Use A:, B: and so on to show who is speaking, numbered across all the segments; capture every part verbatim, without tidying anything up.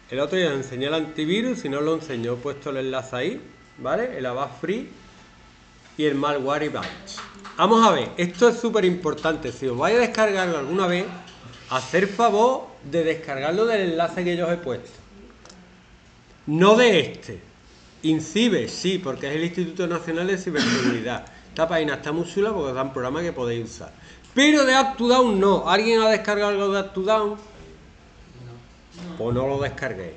A: El otro día os enseñé el antivirus, si no lo enseño, he puesto el enlace ahí, ¿vale? El Avast Free y el Malwarebytes. Vamos a ver, esto es súper importante. Si os vais a descargarlo alguna vez, hacer favor de descargarlo del enlace que yo os he puesto. No de este. INCIBE, sí, porque es el Instituto Nacional de Ciberseguridad. Esta página está muy chula porque os dan programas que podéis usar. Pero de UpToDown no. ¿Alguien ha descargado algo de UpToDown? Pues no lo descarguéis.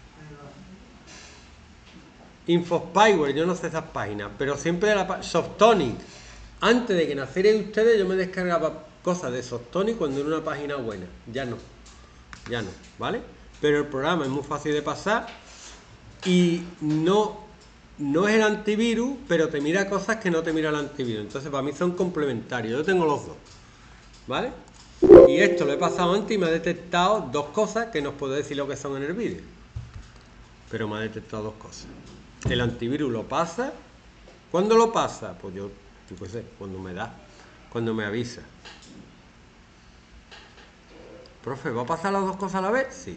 A: InfoSpyware, yo no sé esas páginas, pero siempre de la Softonic. Antes de que nacierais ustedes, yo me descargaba cosas de Softonic cuando era una página buena. Ya no. Ya no, ¿vale? Pero el programa es muy fácil de pasar y no, no es el antivirus, pero te mira cosas que no te mira el antivirus. Entonces, para mí son complementarios. Yo tengo los dos, ¿vale? Y esto lo he pasado antes y me ha detectado dos cosas que no os puedo decir lo que son en el vídeo. Pero me ha detectado dos cosas. El antivirus lo pasa. ¿Cuándo lo pasa? Pues yo, yo qué sé, cuando me da, cuando me avisa. Profe, ¿va a pasar las dos cosas a la vez? Sí.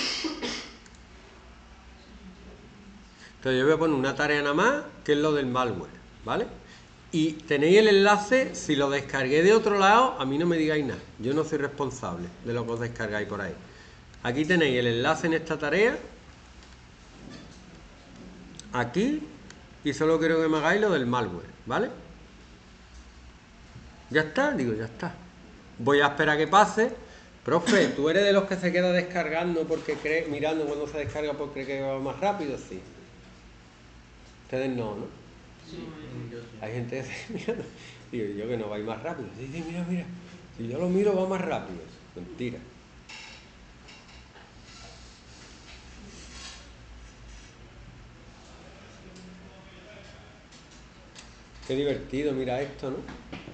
A: Entonces yo voy a poner una tarea nada más, que es lo del malware, ¿vale? Y tenéis el enlace, si lo descargué de otro lado, a mí no me digáis nada. Yo no soy responsable de lo que os descargáis por ahí. Aquí tenéis el enlace en esta tarea. Aquí. Y solo quiero que me hagáis lo del malware, ¿vale? ¿Ya está? Digo, ya está. Voy a esperar a que pase. Profe, ¿tú eres de los que se queda descargando porque cree, mirando cuando se descarga porque cree que va más rápido? Sí. Ustedes no, ¿no?
B: Sí, yo sí.
A: Hay gente que se mira, digo yo que no va a ir más rápido. Sí, sí, mira, mira. Si yo lo miro va más rápido. Mentira. Qué divertido, mira esto, ¿no?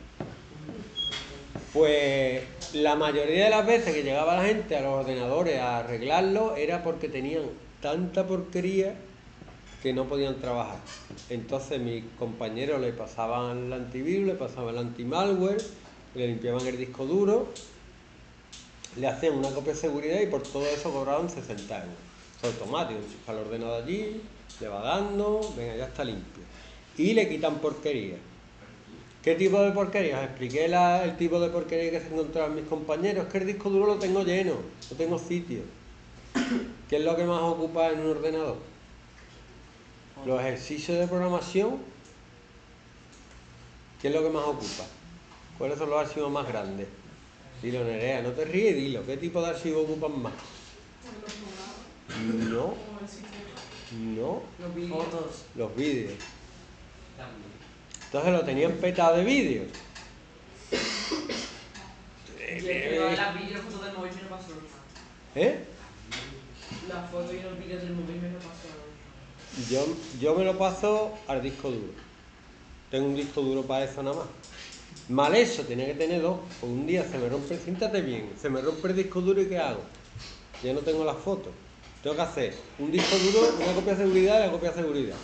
A: Pues la mayoría de las veces que llegaba la gente a los ordenadores a arreglarlo era porque tenían tanta porquería que no podían trabajar. Entonces mis compañeros le pasaban el antivirus, le pasaban el antimalware, le limpiaban el disco duro, le hacían una copia de seguridad y por todo eso cobraban sesenta euros. Es automático, enchufa el ordenador allí, le va dando, venga, ya está limpio. Y le quitan porquería. ¿Qué tipo de porquería? Os expliqué la, el tipo de porquería que se encontraban mis compañeros. Es que el disco duro lo tengo lleno, no tengo sitio. ¿Qué es lo que más ocupa en un ordenador? Los ejercicios de programación. ¿Qué es lo que más ocupa? ¿Cuáles son los archivos más grandes? Dilo, Nerea, no te ríes, dilo. ¿Qué tipo de archivos ocupan más? No. No.
B: Los vídeos.
A: Los vídeos. Entonces lo tenían petado de vídeos.
B: Y el que va las vídeos, fotos del móvil me lo pasó.
A: ¿Eh?
B: Las fotos y los vídeos del móvil me lo pasó.
A: Yo, yo me lo paso al disco duro. Tengo un disco duro para eso nada más. Mal eso, tenía que tener dos. Pues un día se me rompe, siéntate bien, se me rompe el disco duro y ¿qué hago? Ya no tengo las fotos. Tengo que hacer un disco duro, una copia de seguridad y la copia de seguridad.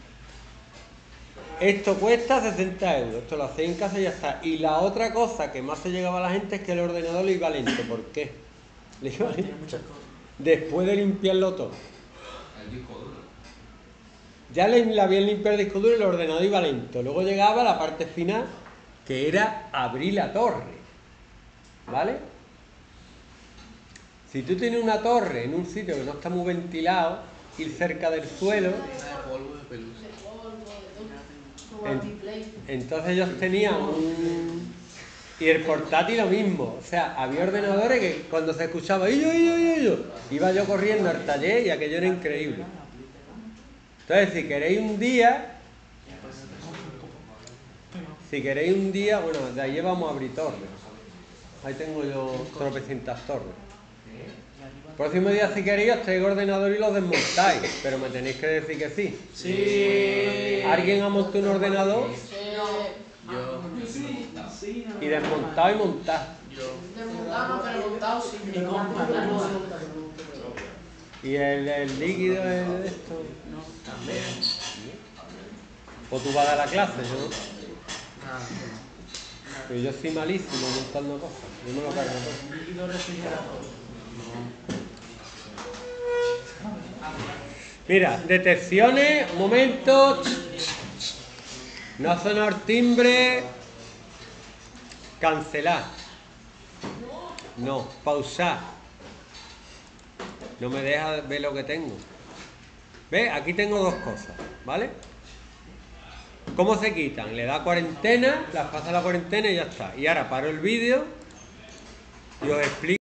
A: Esto cuesta sesenta euros, esto lo hacéis en casa y ya está. Y la otra cosa que más se llegaba a la gente es que el ordenador le iba lento. ¿Por qué? Le iba lento. Después de limpiarlo todo.
C: El disco duro.
A: Ya le habían limpiado el disco duro y el ordenador iba lento. Luego llegaba la parte final, que era abrir la torre. ¿Vale? Si tú tienes una torre en un sitio que no está muy ventilado, ir cerca del suelo, en, entonces ellos tenían un... Y el portátil lo mismo. O sea, había ordenadores que cuando se escuchaba yo, yo, yo, yo, iba yo corriendo al taller y aquello era increíble. Entonces, si queréis un día, si queréis un día, bueno, de ahí vamos a abrir torres. Ahí tengo yo tropecientas torres. Próximo día, si queréis, os traigo ordenador y los desmontáis, pero me tenéis que decir que sí.
B: Sí.
A: ¿Alguien ha montado un ordenador?
C: Yo.
A: Y desmontado y montado.
D: Desmontado no, pero montado sí.
B: Y con
A: ¿Y el, el líquido es de esto?
B: También.
A: ¿O tú vas a dar la clase? Yo no. Pero yo soy malísimo montando cosas. Yo me lo cargo todo.
B: Líquido refrigerador.
A: Mira, detecciones, un momento. No ha sonado el timbre. Cancelar. No, pausar. No me deja ver lo que tengo. ¿Ves? Aquí tengo dos cosas, ¿vale? ¿Cómo se quitan? Le da cuarentena, las pasa la cuarentena y ya está. Y ahora paro el vídeo y os explico.